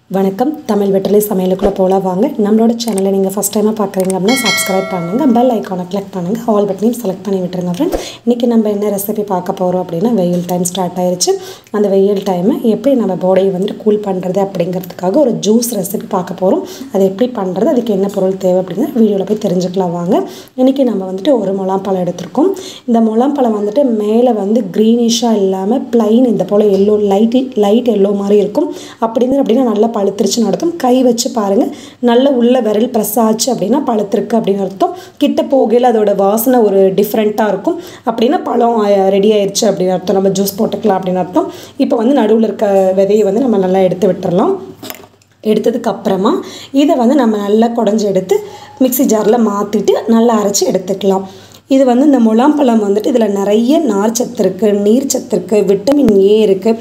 வணக்கம் தமிழ் வெற்றிலை சமையலுக்குள்ள போலாம் வாங்க. நம்மளோட சேனலை நீங்கள் ஃபஸ்ட் டைமாக பார்க்குறீங்க அப்படின்னா சப்ஸ்கிரைப் பண்ணுங்கள், பெல் ஐக்கானை கிளிக் பண்ணுங்கள், ஆல் பட்டனையும் செலக்ட் பண்ணி விட்டுருங்க ஃப்ரெண்ட்ஸ். இன்றைக்கி நம்ம என்ன ரெசிபி பார்க்க போகிறோம் அப்படின்னா, வெயில் டைம் ஸ்டார்ட் ஆயிடுச்சு. அந்த வெயில் டைமை எப்படி நம்ம பாடியை வந்துட்டு கூல் பண்ணுறது அப்படிங்கிறதுக்காக ஒரு ஜூஸ் ரெசிபி பார்க்க போகிறோம். அது எப்படி பண்ணுறது, அதுக்கு என்ன பொருள் தேவை அப்படிங்கிற வீடியோவில் போய் தெரிஞ்சுக்கலாம் வாங்க. இன்றைக்கி நம்ம வந்துட்டு ஒரு முலாம் பழம் எடுத்திருக்கோம். இந்த முலாம் பழம் வந்துட்டு மேலே வந்து க்ரீனிஷாக இல்லாமல் ப்ளைன் இந்த போல் எல்லோ லைட் எல்லோ மாதிரி இருக்கும். அப்படின்னா நல்லா பழுத்திருச்சு அர்த்தம். கை வச்சு பாருங்கள், நல்ல உள்ள விரல் ப்ரெஸ் ஆச்சு அப்படின்னா பழுத்திருக்கு அப்படின்னு அர்த்தம். கிட்ட போகையில் அதோட வாசனை ஒரு டிஃப்ரெண்ட்டாக இருக்கும். அப்படின்னா பழம் ரெடி ஆயிடுச்சு அப்படின்னு அர்த்தம். நம்ம ஜூஸ் போட்டுக்கலாம் அப்படின்னு அர்த்தம். இப்போ வந்து நடுவில் இருக்க விதையை வந்து நம்ம நல்லா எடுத்து விட்டுறலாம். எடுத்ததுக்கு அப்புறமா இதை வந்து நம்ம நல்லா குடஞ்சி எடுத்து மிக்ஸி ஜாரில் மாற்றிட்டு நல்லா அரைச்சி எடுத்துக்கலாம். இது வந்து இந்த முலாம் பழம் வந்துட்டு இதில் நிறைய நார் சத்து இருக்குது, நீர் சத்து இருக்குது, விட்டமின் ஏ இருக்குது,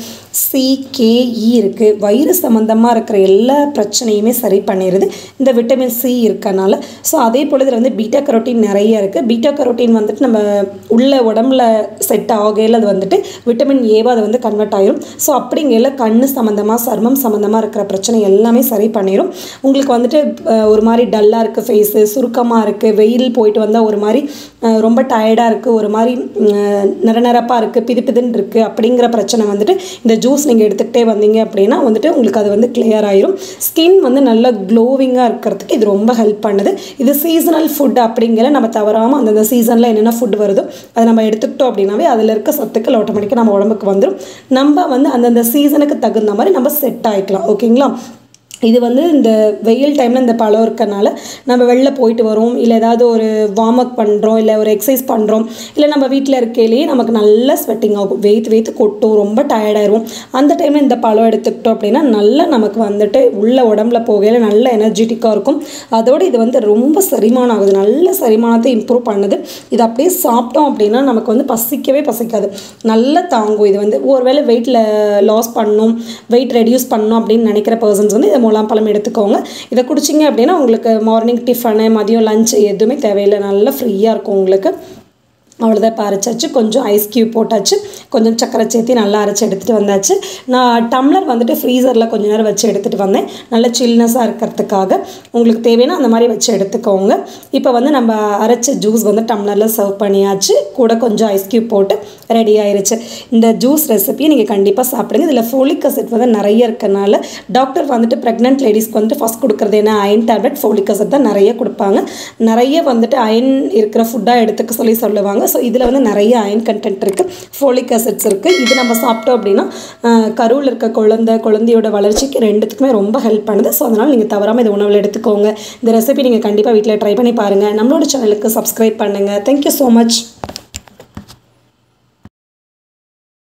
CKE இருக்குது. வயிறு சம்மந்தமாக இருக்கிற எல்லா பிரச்சனையுமே சரி பண்ணிடுது இந்த விட்டமின் சி இருக்கனால. ஸோ அதே போல் இதில் வந்து பீட்டா கரோட்டின் நிறைய இருக்குது. பீட்டா கரோட்டின் வந்துட்டு நம்ம உள்ள உடம்புல செட் ஆகையில் அது வந்துட்டு விட்டமின் ஏவாக அது வந்து கன்வெர்ட் ஆகிரும். ஸோ அப்படிங்கையில் கண் சம்மந்தமாக சர்மம் சம்மந்தமாக இருக்கிற பிரச்சனை எல்லாமே சரி பண்ணிடும். உங்களுக்கு வந்துட்டு ஒரு மாதிரி டல்லாக இருக்குது, ஃபேஸு சுருக்கமாக இருக்குது, வெயில் போயிட்டு வந்தால் ஒரு மாதிரி ரொம்ப டயர்டாக இருக்குது, ஒரு மாதிரி நிறப்பாக இருக்குது, பிதுன்னு இருக்குது அப்படிங்கிற பிரச்சனை வந்துட்டு இந்த ஜூஸ் நீங்கள் எடுத்துக்கிட்டே வந்தீங்க அப்படின்னா வந்துட்டு உங்களுக்கு அது வந்து கிளியர் ஆயிரும். ஸ்கின் வந்து நல்லா க்ளோவிங்காக இருக்கிறதுக்கு இது ரொம்ப ஹெல்ப் பண்ணுது. இது சீசனல் ஃபுட் அப்படிங்கிற நம்ம தவறாமல் அந்தந்த சீசனில் என்னென்ன ஃபுட் வருதோ அதை நம்ம எடுத்துக்கிட்டோம் அப்படின்னாவே அதில் இருக்க சத்துக்கள் ஆட்டோமேட்டிக்காக நம்ம உடம்புக்கு வந்துடும். நம்ம வந்து அந்தந்த சீசனுக்கு தகுந்த மாதிரி நம்ம செட் ஆகிக்கலாம். ஓகேங்களா? இது வந்து இந்த வெயில் டைமில் இந்த பழம் இருக்கனால நம்ம வெளில போயிட்டு வரோம், இல்லை ஏதாவது ஒரு வார்ம் அப் பண்ணுறோம், இல்லை ஒரு எக்ஸசைஸ் பண்ணுறோம், இல்லை நம்ம வீட்டில் இருக்கையிலேயே நமக்கு நல்லா ஸ்வெட்டிங் ஆகும், வெயித்து கொட்டும், ரொம்ப டயர்டாயிரும். அந்த டைமில் இந்த பழம் எடுத்துக்கிட்டோம் அப்படின்னா நல்லா நமக்கு வந்துட்டு உள்ள உடம்புல போகையில் நல்ல எனர்ஜெட்டிக்காக இருக்கும். அதோடு இது வந்து ரொம்ப செரிமானம் ஆகுது, நல்ல செரிமானத்தை இம்ப்ரூவ் பண்ணுது. இது அப்படியே சாப்பிட்டோம் அப்படின்னா நமக்கு வந்து பசிக்கவே பசிக்காது, நல்லா தாங்கும். இது வந்து ஒருவேளை வெயிட்டில் லாஸ் பண்ணணும், வெயிட் ரெடியூஸ் பண்ணணும் அப்படின்னு நினைக்கிற பர்சன்ஸ் வந்து இதை முலாம் பழம் எடுத்துக்கோங்க. இதை குடிச்சிங்க அப்படின்னா உங்களுக்கு மார்னிங் டிஃபனு, மதியம் லஞ்ச் எதுவுமே தேவையில்லை, நல்லா ஃப்ரீயாக இருக்கும் உங்களுக்கு. அவ்வளோதான். இப்போ அரைச்சாச்சு, கொஞ்சம் ஐஸ் க்யூப் போட்டாச்சு, கொஞ்சம் சக்கரை சேர்த்து நல்லா அரைச்சி எடுத்துகிட்டு வந்தாச்சு. நான் டம்ளர் வந்துட்டு ஃப்ரீசரில் கொஞ்சம் நேரம் வச்சு எடுத்துகிட்டு வந்தேன், நல்ல சில்னஸாக இருக்கிறதுக்காக. உங்களுக்கு தேவைன்னா அந்த மாதிரி வச்சு எடுத்துக்கோங்க. இப்போ வந்து நம்ம அரைச்ச ஜூஸ் வந்து டம்ளரில் சர்வ் பண்ணியாச்சு, கூட கொஞ்சம் ஐஸ் க்யூப் போட்டு ரெடி ஆயிடுச்சு. இந்த ஜூஸ் ரெசிபியை நீங்கள் கண்டிப்பாக சாப்பிடுங்க. இதில் ஃபோலிக் அசிட் வந்து நிறைய இருக்கனால டாக்டர் வந்துட்டு ப்ரெக்னென்ட் லேடிஸ்க்கு வந்துட்டு ஃபஸ்ட் கொடுக்குறது என்ன, அயன் டேப்லெட், ஃபோலிக் அசிட் தான் நிறைய கொடுப்பாங்க. நிறைய வந்துட்டு அயன் இருக்கிற ஃபுட்டாக எடுத்துக்க சொல்லுவாங்க. ஸோ இதில் வந்து நிறைய அயன் கண்டென்ட் இருக்குது, ஃபோலிக் அசிட்ஸ் இருக்குது. இது நம்ம சாப்பிட்டோம் அப்படின்னா கருவில் இருக்க குழந்தையோட வளர்ச்சிக்கு ரெண்டுத்துக்குமே ரொம்ப ஹெல்ப் பண்ணுது. ஸோ அதனால் நீங்கள் தவறாமல் இது உணவில் எடுத்துக்கோங்க. இந்த ரெசிபி நீங்கள் கண்டிப்பாக வீட்டில் ட்ரை பண்ணி பாருங்கள். நம்மளோட சேனலுக்கு சப்ஸ்கிரைப் பண்ணுங்கள். Thank you so much.